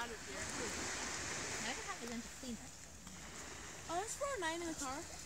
out of here. Never have to go to cleaner. Oh, it's 409 in the car.